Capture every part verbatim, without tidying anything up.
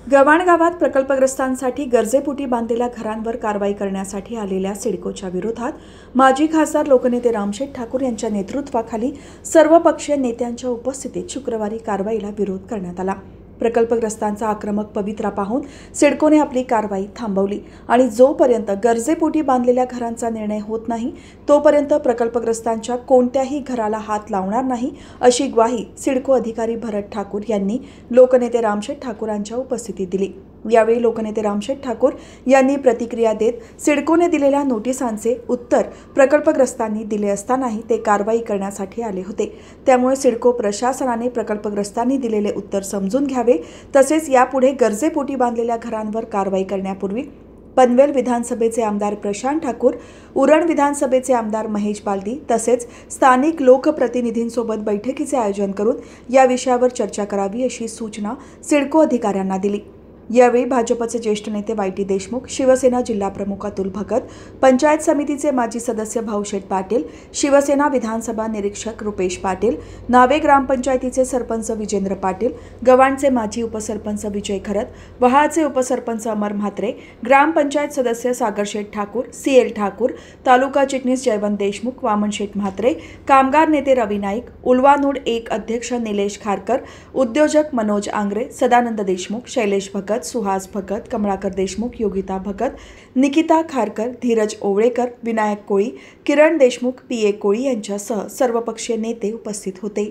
गव्हाण गावात प्रकल्पग्रस्तांसाठी गरजेपोटी बांधलेल्या घरांवर कारवाई करण्यासाठी आलेल्या सिडकोच्या विरोधात माजी खासदार लोकनेते रामशेठ ठाकूर यांच्या नेतृत्वाखाली सर्वपक्षीय नेत्यांच्या उपस्थितीत शुक्रवारी कारवाईला विरोध करण्यात आला। प्रकल्पग्रस्तांचा आक्रमक पवित्रा पाहून सिडकोने आपली कारवाई थांबवली आणि जोपर्यंत गरजेपोटी बांधलेल्या घरांचा निर्णय होत नाही तोपर्यंत प्रकल्पग्रस्तांच्या कोणत्याही घराला हात लावणार नाही अशी ग्वाही सिडको अधिकारी भरत ठाकूर यांनी लोकनेते रामशेठ ठाकूरांच्या उपस्थितीत दिली। यावेळी लोकनेते रामशेठ ठाकूर यांनी प्रतिक्रिया देत सिडकोने दिलेल्या नोटिसांचे उत्तर प्रकल्पग्रस्तांनी दिले असतानाही ते कारवाई करण्यासाठी आले होते, त्यामुळे सिडको प्रशासनाने प्रकल्पग्रस्तांनी दिलेले उत्तर समजून घ्यावे, तसेच यापुढे गरजेपोटी बांधलेल्या घरांवर कारवाई करण्यापूर्वी पनवेल विधानसभेचे आमदार प्रशांत ठाकूर, उरण विधानसभेचे आमदार महेश बालदी तसेच स्थानिक लोकप्रतिनिधींसोबत बैठकीचे आयोजन करून या विषयावर चर्चा करावी अशी सूचना सिडको अधिकाऱ्यांना दिली। यावेळी भाजपचे ज्येष्ठ नेते वाय टी देशमुख, शिवसेना जिल्हाप्रमुख अतुल भगत, पंचायत समितीचे माजी सदस्य भाऊशेठ पाटील, शिवसेना विधानसभा निरीक्षक रुपेश पाटील, नावे ग्रामपंचायतीचे सरपंच विजेंद्र पाटील, गव्हाणचे माजी उपसरपंच विजय खरत, वहाळचे उपसरपंच अमर म्हात्रे, ग्रामपंचायत सदस्य सागरशेठ ठाकूर, सी एल ठाकूर, तालुका चिटणीस जयवंत देशमुख, वामनशेठ म्हात्रे, कामगार नेते रवी नाईक, उल्वानूड एक अध्यक्ष निलेश खारकर, उद्योजक मनोज आंग्रे, सदानंद देशमुख, शैलेश भगत, सुहास भगत, कमळाकर देशमुख, योगिता भगत, निकिता खारकर, धीरज ओवळेकर, विनायक कोळी, किरण देशमुख, पी ए कोळी यांच्यासह सर्वपक्षीय नेते उपस्थित होते।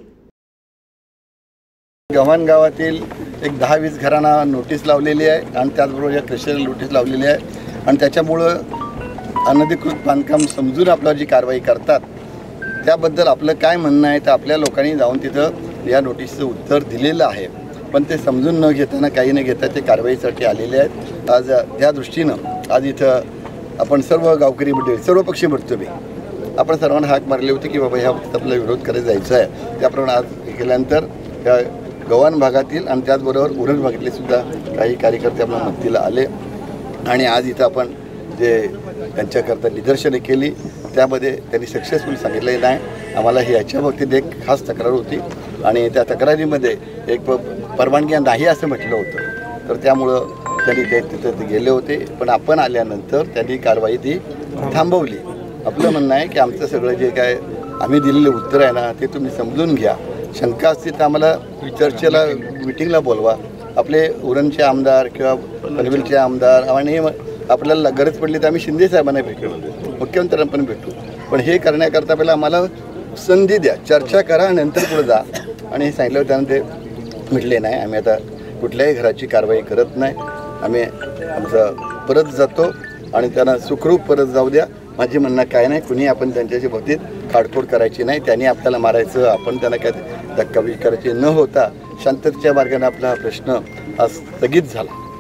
गव्हाण गावातील एक दहा वीस घरांना नोटीस लावलेली आहे आणि त्याचबरोबर या क्रेशरला नोटीस लावलेली आहे आणि त्याच्यामुळं अनधिकृत बांधकाम समजून आपल्यावर जी कारवाई करतात त्याबद्दल आपलं काय म्हणणं आहे तर आपल्या लोकांनी जाऊन तिथं या नोटीसचं उत्तर दिलेलं आहे, पण ते समजून न घेताना काही न घेता ते कारवाईसाठी आलेले आहेत। आज त्या दृष्टीनं आज इथं आपण सर्व गावकरी मंडळी सर्व पक्षी भेटतो मी आपण सर्वांना हाक मारली होती की बाबा ह्या बाबतीत आपला विरोध करायला जायचं आहे। त्याप्रमाणे आज केल्यानंतर या गव्हाण भागातील आणि त्याचबरोबर उरण भागातले सुद्धा काही कार्यकर्ते आपल्या मदतीला आले आणि आज इथं आपण जे त्यांच्याकरता निदर्शने केली त्यामध्ये त्यांनी सक्सेसफुल सांगितलेलं आहे आम्हाला ही याच्या बाबतीत एक खास तक्रार होती आणि त्या तक्रारीमध्ये एक परवानगी नाही असं म्हटलं होतं, तर त्यामुळं त्यांनी ते तिथं गेले होते, पण आपण आल्यानंतर त्यांनी कारवाई ती थांबवली। आपलं म्हणणं आहे की आमचं सगळं जे काय आम्ही दिलेलं उत्तर आहे ना ते तुम्ही समजून घ्या, शंका असतील तर आम्हाला चर्चेला मिटिंगला बोलवा, आपले उरणचे आमदार किंवा पनवेलचे आमदार आणि आपल्याला गरज पडली तर आम्ही शिंदे साहेबांना भेटू, मुख्यमंत्र्यांना पण भेटू, पण हे करण्याकरता पहिला आम्हाला संधी द्या, चर्चा करा, नंतर पुढे जा। आणि हे सांगितलं त्यानं ते म्हटले नाही आम्ही आता कुठल्याही घराची कारवाई करत नाही, आम्ही आमचं परत जातो आणि त्यांना सुखरूप परत जाऊ द्या। माझी म्हणणं काय नाही, कुणी आपण त्यांच्याच्या बाबतीत खाडखोड करायची नाही, त्यांनी आपल्याला मारायचं आपण त्यांना काय धक्काबुक्की करायची न होता शांततेच्या मार्गाने आपला हा प्रश्न हा स्थगित झाला।